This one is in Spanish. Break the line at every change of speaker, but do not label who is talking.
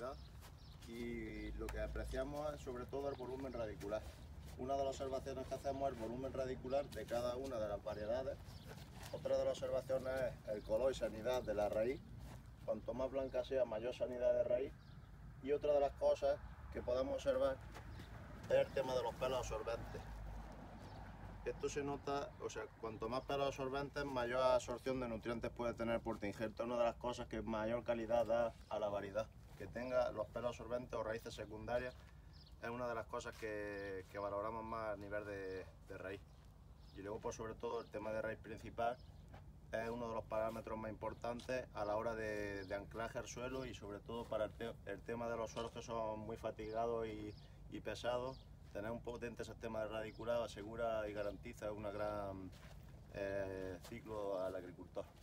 variedad y lo que apreciamos es sobre todo el volumen radicular. Una de las observaciones que hacemos es el volumen radicular de cada una de las variedades. Otra de las observaciones es el color y sanidad de la raíz. Cuanto más blanca sea, mayor sanidad de raíz. Y otra de las cosas que podemos observar es el tema de los pelos absorbentes. Esto se nota, o sea, cuanto más pelos absorbentes, mayor absorción de nutrientes puede tener el portainjerto. Una de las cosas que mayor calidad da a la variedad. Que tenga los pelos absorbentes o raíces secundarias es una de las cosas que valoramos más a nivel de raíz. Y luego, pues sobre todo, el tema de raíz principal es uno de los parámetros más importantes a la hora de anclaje al suelo y sobre todo para el tema de los suelos que son muy fatigados y pesados. Tener un potente sistema de radiculado asegura y garantiza un gran ciclo al agricultor.